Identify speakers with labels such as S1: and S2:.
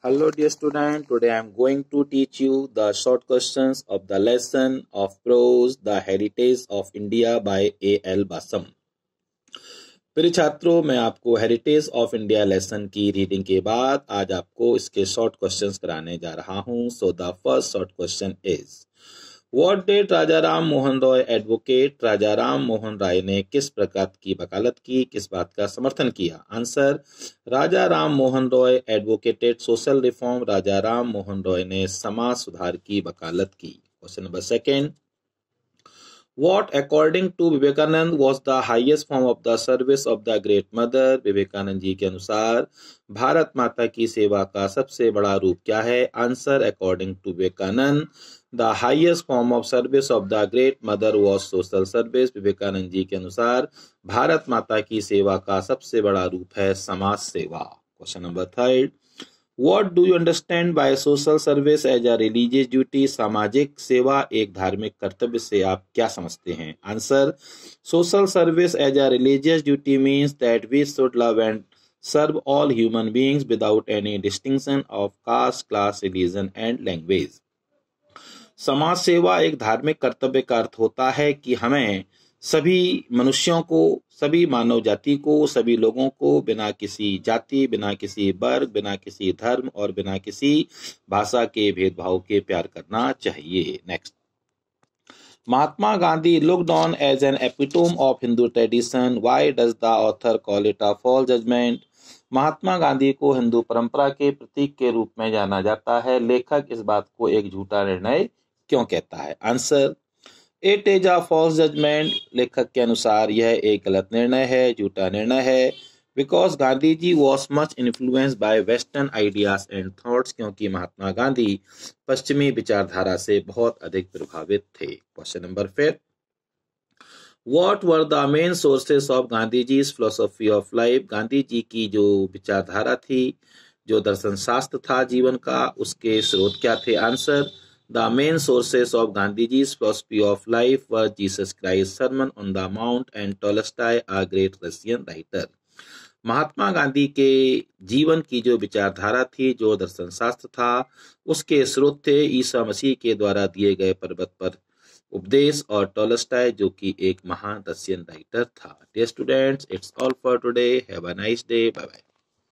S1: Hello dear student, today I am going to teach you the short questions of the lesson of prose The Heritage of India by A.L. Basam। प्रिय छात्रों, मैं आपको heritage of India lesson की reading के बाद आज आपको इसके शॉर्ट क्वेश्चंस कराने जा रहा हूं। So the first short question is what did Raja Ram Mohan Roy advocate. Raja Ram Mohan Roy ने किस प्रकार की वकालत की, किस बात का समर्थन किया। Answer, Raja Ram Mohan Roy advocated social reform. Raja Ram Mohan Roy ने समाज सुधार की वकालत की। Question number second, What, according to Vivekananda, was the highest form of the service of the great mother? Vivekananda ji के अनुसार भारत माता की सेवा का सबसे बड़ा रूप क्या है। Answer, according to Vivekananda, the highest form of service of the great mother was social service। Vivekananda ji के अनुसार भारत माता की सेवा का सबसे बड़ा रूप है समाज सेवा। Question number third, What do you understand by social service as a religious duty? सामाजिक सेवा एक धार्मिक कर्तव्य से आप क्या समझते हैं। Answer, social service as a religious duty means that we should love and serve all human beings without any distinction of caste, class, religion and language। समाज सेवा एक धार्मिक कर्तव्य का अर्थ होता है कि हमें सभी मनुष्यों को, सभी मानव जाति को, सभी लोगों को बिना किसी जाति, बिना किसी वर्ग, बिना किसी धर्म और बिना किसी भाषा के भेदभाव के प्यार करना चाहिए। Next, Mahatma Gandhi looked on as an epitome of Hindu tradition. Why does the author call it a false judgment? Mahatma Gandhi को हिंदू परंपरा के प्रतीक के रूप में जाना जाता है। लेखक इस बात को एक झूठा निर्णय क्यों कहता है। Answer, it is a false judgment. लेखक के अनुसार यह एक गलत निर्णय है, झूठा निर्णय है। Because Gandhi ji was much influenced by western ideas and thoughts, क्योंकि महात्मा गांधी पश्चिमी विचारधारा से बहुत अधिक प्रभावित थे। Question number 5, what were the main sources of Gandhi ji's philosophy of life. Gandhi ji की जो विचारधारा थी, जो दर्शन शास्त्र था जीवन का, उसके स्रोत क्या थे। Answer, The main sources of Gandhiji's philosophy of life were Jesus Christ's Sermon on the Mount and Tolstoy, a great Russian writer। Mahatma Gandhi के जीवन की जो विचारधारा थी, जो दर्शन शास्त्र था, उसके स्रोत थे ईसा मसीह के द्वारा दिए गए पर्वत पर उपदेश और टॉलस्टॉय, जो कि एक महान रशियन राइटर था। Dear students, it's all for today. Have a nice day. Bye bye.